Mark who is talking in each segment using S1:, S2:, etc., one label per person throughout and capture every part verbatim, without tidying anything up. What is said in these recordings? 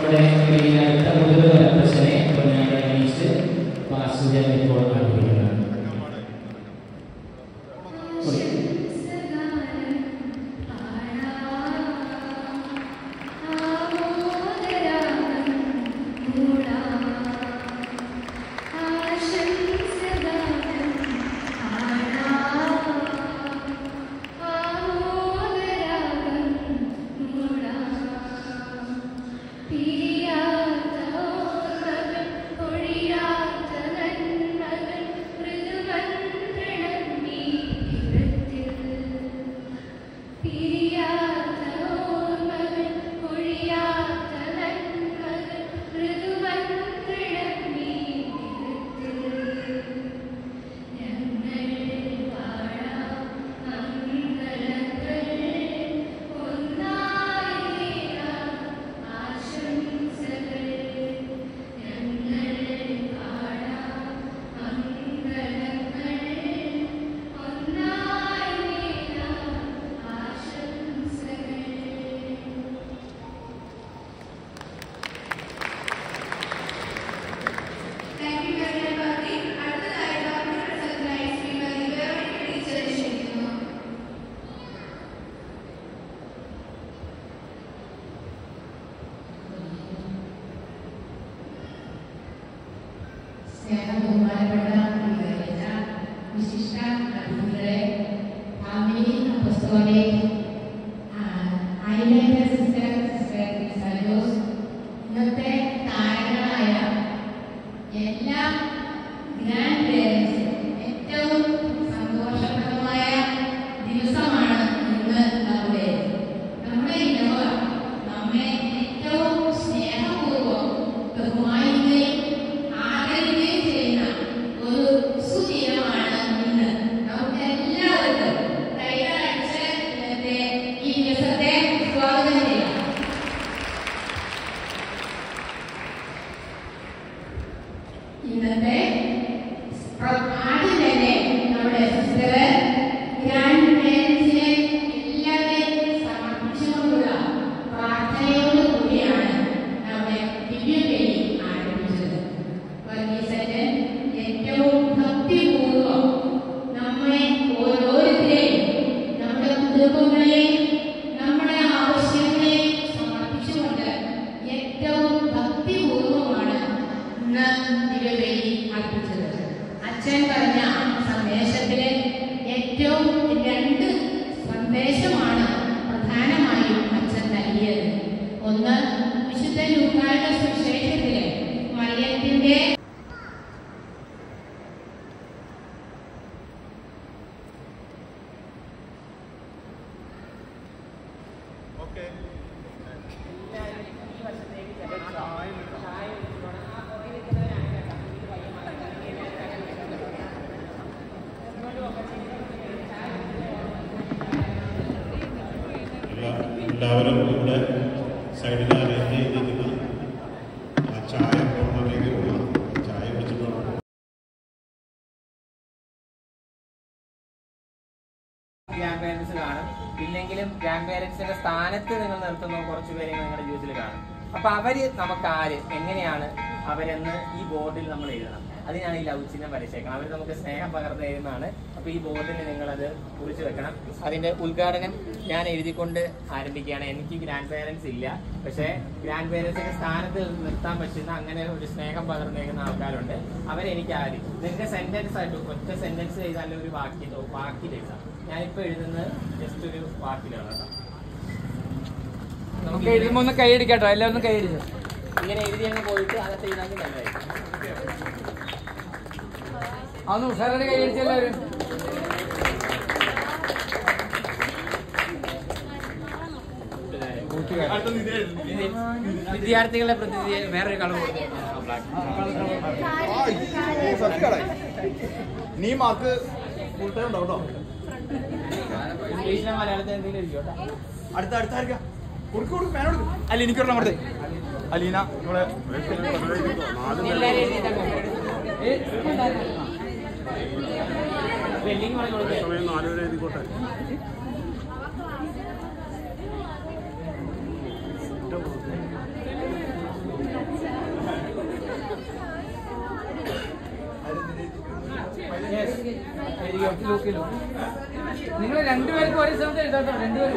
S1: നമ്മുടെ അടുത്ത മുതിർന്ന അധ്യക്ഷനെ പൊന്നാടി അനീഷ് വാസുദേവൻ ഇപ്പോൾ ആരംഭിക്കുന്നതാണ്.
S2: എല്ലാവരും ഇവിടെ സൈഡിൽ അറേഞ്ച് ചെയ്തിരിക്കുന്ന ആ ചായ കോർണറിലേക്ക് പോകാം. ചായ കുടിച്ചിട്ട്
S3: ഗ്രാൻഡ് പേരൻസ് കാണും. ഇല്ലെങ്കിലും ഗ്രാൻഡ് പേരൻസിന്റെ സ്ഥാനത്ത് നിങ്ങൾ നിർത്തുന്ന കുറച്ച് പേരെ നിങ്ങളുടെ ജീവിതത്തിൽ കാണും. അപ്പൊ അവര് നമുക്ക് ആര്, എങ്ങനെയാണ് അവരെന്ന് ഈ ബോർഡിൽ നമ്മൾ എഴുതണം. അതിനാണ് ഈ ലവ് ചിഹ്നം വരച്ചേക്കണം. അവർ നമുക്ക് സ്നേഹം പകർന്നു തരുന്നതാണ്. അപ്പൊ ഈ ബോർഡിൽ നിങ്ങളത് കുറിച്ച് വെക്കണം. അതിന്റെ ഉദ്ഘാടനം ഞാൻ എഴുതിക്കൊണ്ട് ആരംഭിക്കുകയാണ്. എനിക്ക് ഗ്രാൻഡ് പേരൻസ് ഇല്ല, പക്ഷേ ഗ്രാൻഡ് പേരൻസിന്റെ സ്ഥാനത്ത് നിർത്താൻ പറ്റുന്ന അങ്ങനെ ഒരു സ്നേഹം പകർന്നേക്കുന്ന ആൾക്കാരുണ്ട്. അവരെനിക്ക് ആര് നിങ്ങൾക്ക് സെന്റൻസ് ആയിട്ട് ഒറ്റ സെന്റൻസ് എഴുതാൻ ഒരു വാക്കിൽ വാക്കിൽ എഴുതാം. ഞാനിപ്പോ എഴുതുന്നത് ജസ്റ്റ് ഒരു വാക്കിലാണ് കേട്ടോ. നമുക്ക് എഴുതുമ്പോ ഒന്ന് കൈയടിക്കാട്ടോ, എല്ലാവരും കൈയടിച്ചു. ഇങ്ങനെ എഴുതി അങ്ങ് പോയിട്ട് അകത്ത് എഴുതാൻ നല്ലതായിരിക്കും. അതൊന്ന് ഉഷാറായിട്ട് കൈയടിച്ചു എല്ലാവരും. വിദ്യാർത്ഥികളുടെ പ്രതിനിധി വേറൊരു കളർ
S4: നീ മാർക്ക് ഫുൾ ടൈം ഉണ്ടോ കേട്ടോ.
S3: ഇംഗ്ലീഷിലെ മലയാളത്തിൽ എന്തെങ്കിലും ഇരിക്കും കേട്ടോ.
S4: അടുത്ത അടുത്തായിരിക്കാം. കൊടുക്ക് കൊടുക്ക് പേന കൊടുക്കും. അല്ല എനിക്കൊരെണ്ണം കൊടുത്തേ. അലീന ഇവിടെ നാലുപേരെ എഴുതിക്കോട്ടെ.
S5: നിങ്ങൾ രണ്ടുപേർക്കും ഒരേ സമയത്ത് എഴുതാട്ടോ. രണ്ടുപേർക്ക്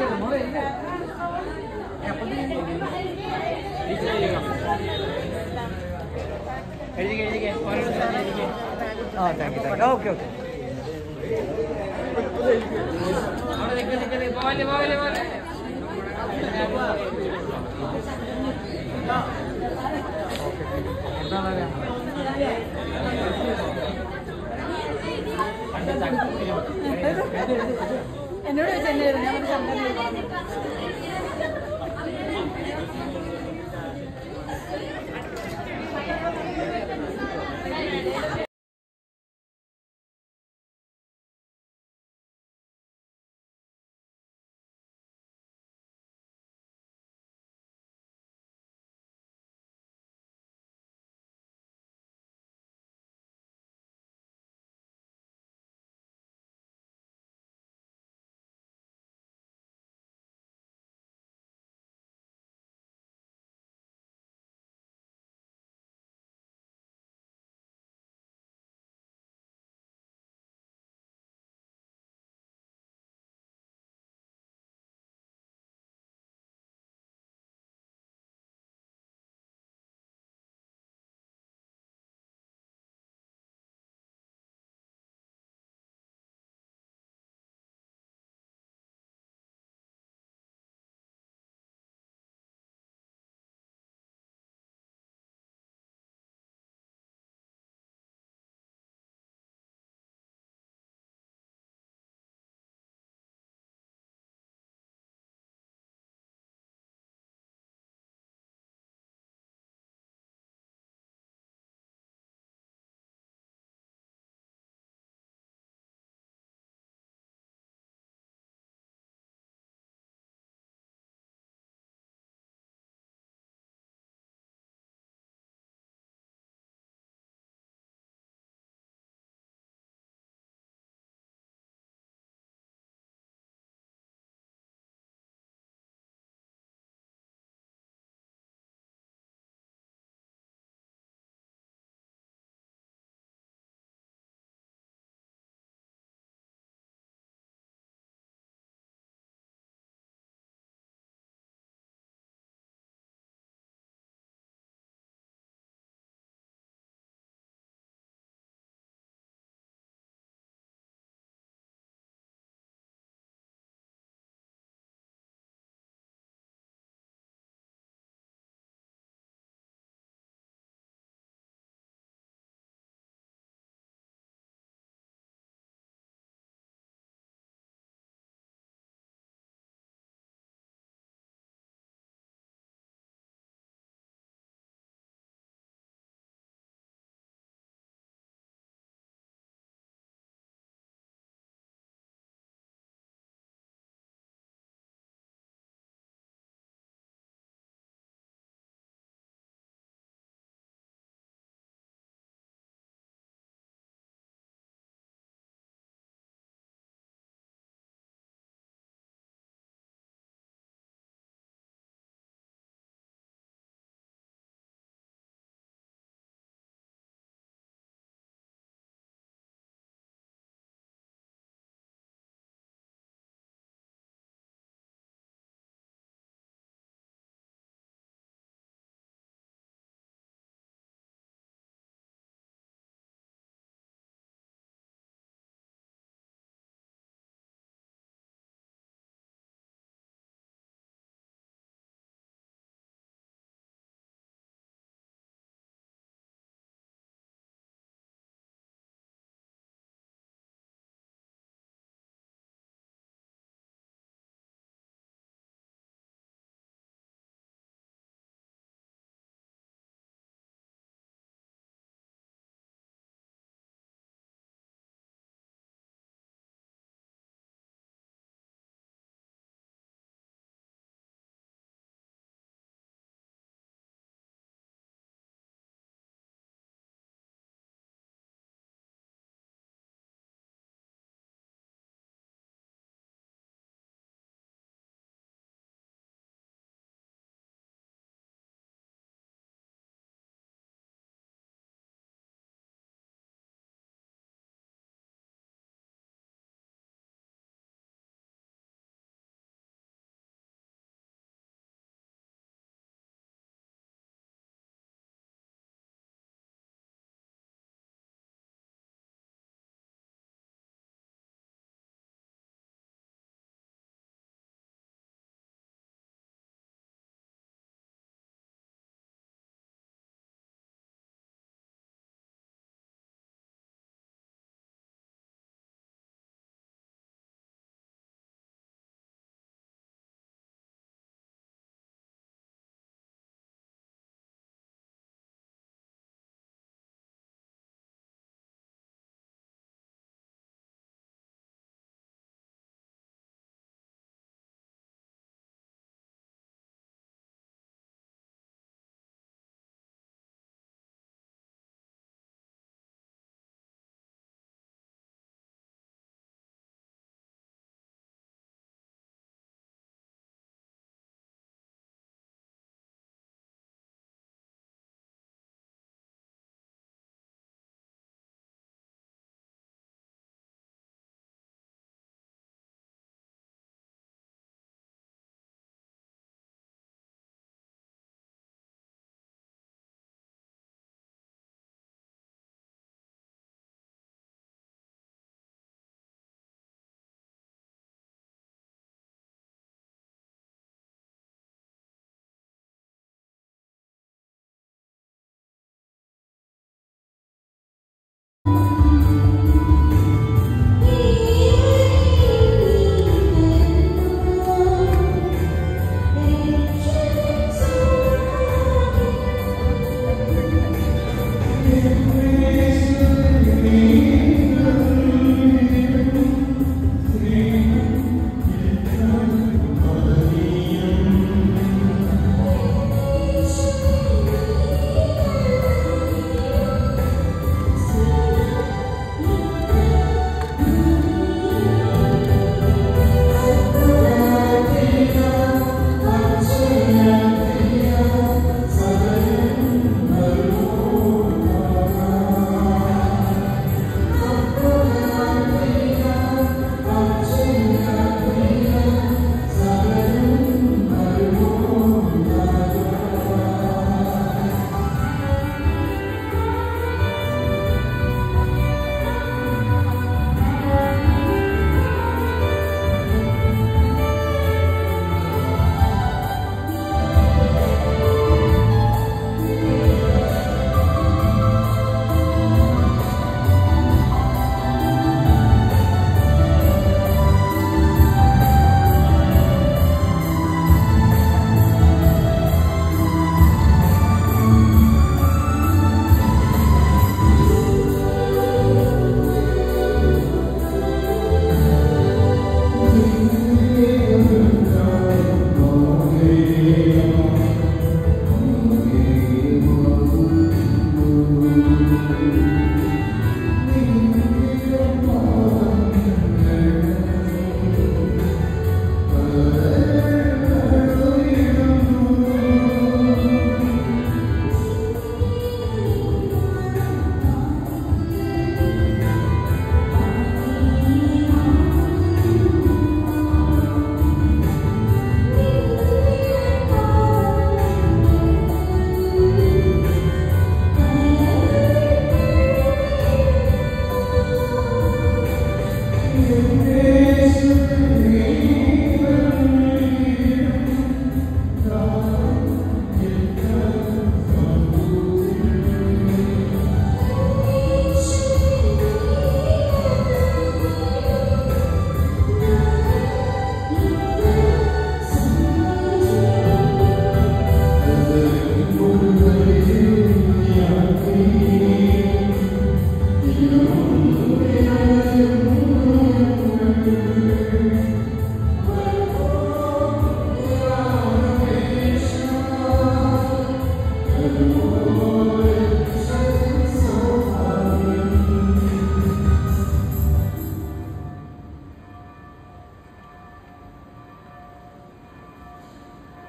S3: എഴുതി എഴുതിക്കേ
S5: ആ thank you thank you okay okay
S3: അവിടെ നിൽക്ക് നിൽക്ക് പോവല്ലേ പോവല്ലേ പോവല്ലേ
S5: എന്താണ് പറയാ
S6: എന്നോട് ചോദിച്ചാൽ ഞാൻ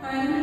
S6: and